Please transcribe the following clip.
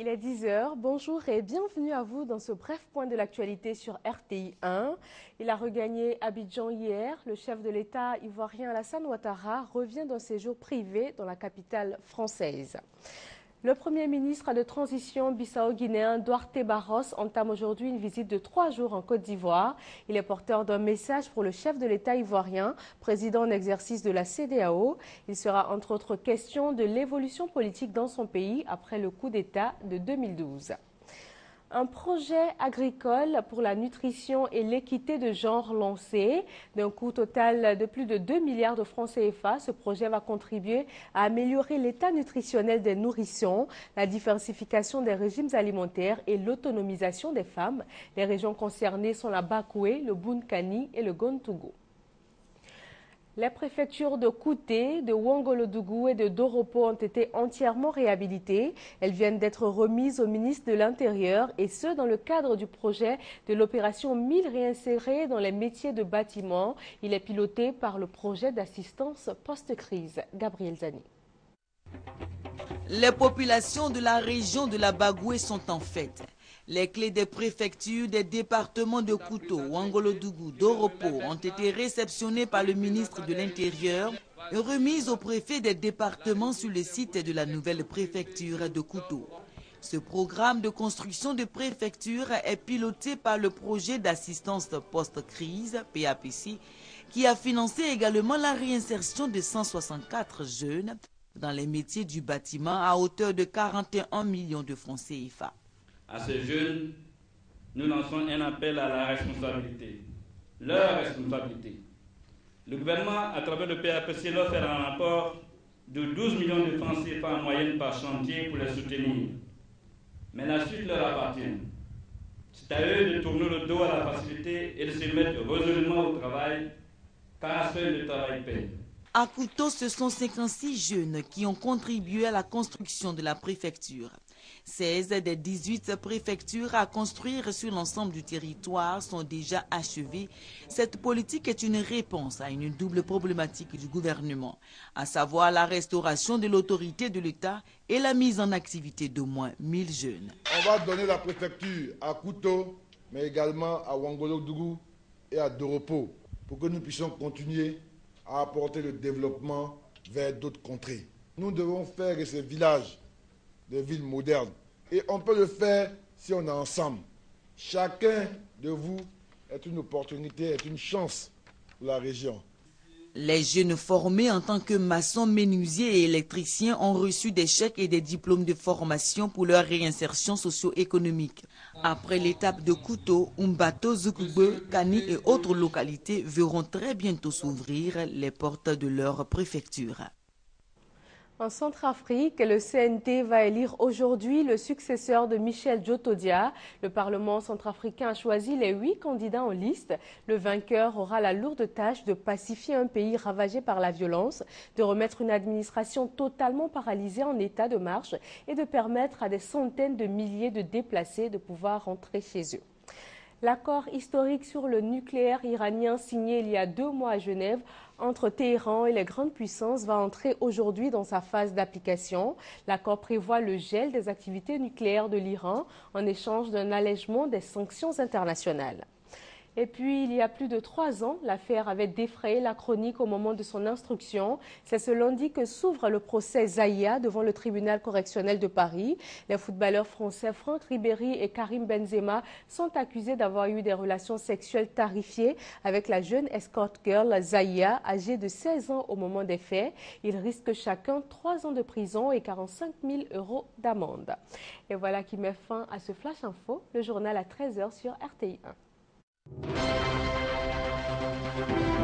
Il est 10 heures. Bonjour et bienvenue à vous dans ce bref point de l'actualité sur RTI 1. Il a regagné Abidjan hier. Le chef de l'État ivoirien Alassane Ouattara revient d'un séjour privé dans la capitale française. Le Premier ministre de transition bissau-guinéen Duarte Barros entame aujourd'hui une visite de 3 jours en Côte d'Ivoire. Il est porteur d'un message pour le chef de l'État ivoirien, président en exercice de la CEDEAO. Il sera entre autres question de l'évolution politique dans son pays après le coup d'État de 2012. Un projet agricole pour la nutrition et l'équité de genre lancé. D'un coût total de plus de 2 milliards de francs CFA, ce projet va contribuer à améliorer l'état nutritionnel des nourrissons, la diversification des régimes alimentaires et l'autonomisation des femmes. Les régions concernées sont la Bakoué, le Boun-Kani et le Gontougou. Les préfectures de Kouté, de Ouangolodougou et de Doropo ont été entièrement réhabilitées. Elles viennent d'être remises au ministre de l'Intérieur et ce, dans le cadre du projet de l'opération 1000 réinsérés dans les métiers de bâtiment. Il est piloté par le projet d'assistance post-crise. Gabriel Zani. Les populations de la région de la Bagoué sont en fête. Les clés des préfectures des départements de Kouto, Ouangolodougou, Doropo ont été réceptionnées par le ministre de l'Intérieur et remises au préfet des départements sur le site de la nouvelle préfecture de Kouto. Ce programme de construction de préfecture est piloté par le projet d'assistance post-crise, PAPC, qui a financé également la réinsertion de 164 jeunes dans les métiers du bâtiment à hauteur de 41 millions de francs CFA. À ces jeunes, nous lançons un appel à la responsabilité, leur responsabilité. Le gouvernement, à travers le PAPC, leur fait un apport de 12 millions de francs CFA en moyenne par chantier pour les soutenir. Mais la suite leur appartient. C'est à eux de tourner le dos à la facilité et de se mettre résolument au travail, car seul le travail paie. À Kouto, ce sont 56 jeunes qui ont contribué à la construction de la préfecture. 16 des 18 préfectures à construire sur l'ensemble du territoire sont déjà achevées. Cette politique est une réponse à une double problématique du gouvernement, à savoir la restauration de l'autorité de l'État et la mise en activité d'au moins 1000 jeunes. On va donner la préfecture à Kouto, mais également à Ouangolodougou et à Doropo, pour que nous puissions continuer à apporter le développement vers d'autres contrées. Nous devons faire de ces villages des villes modernes. Et on peut le faire si on est ensemble. Chacun de vous est une opportunité, est une chance pour la région. Les jeunes formés en tant que maçons, menuisiers et électriciens ont reçu des chèques et des diplômes de formation pour leur réinsertion socio-économique. Après l'étape de Kouto, Umbato, Zoukoube, Kani et autres localités verront très bientôt s'ouvrir les portes de leur préfecture. En Centrafrique, le CNT va élire aujourd'hui le successeur de Michel Djotodia. Le Parlement centrafricain a choisi les 8 candidats en liste. Le vainqueur aura la lourde tâche de pacifier un pays ravagé par la violence, de remettre une administration totalement paralysée en état de marche et de permettre à des centaines de milliers de déplacés de pouvoir rentrer chez eux. L'accord historique sur le nucléaire iranien signé il y a 2 mois à Genève entre Téhéran et les grandes puissances va entrer aujourd'hui dans sa phase d'application. L'accord prévoit le gel des activités nucléaires de l'Iran en échange d'un allègement des sanctions internationales. Et puis, il y a plus de 3 ans, l'affaire avait défrayé la chronique au moment de son instruction. C'est ce lundi que s'ouvre le procès Zahia devant le tribunal correctionnel de Paris. Les footballeurs français Franck Ribéry et Karim Benzema sont accusés d'avoir eu des relations sexuelles tarifiées avec la jeune escort girl Zahia, âgée de 16 ans au moment des faits. Ils risquent chacun 3 ans de prison et 45 000 € d'amende. Et voilà qui met fin à ce Flash Info, le journal à 13 h sur RTI 1.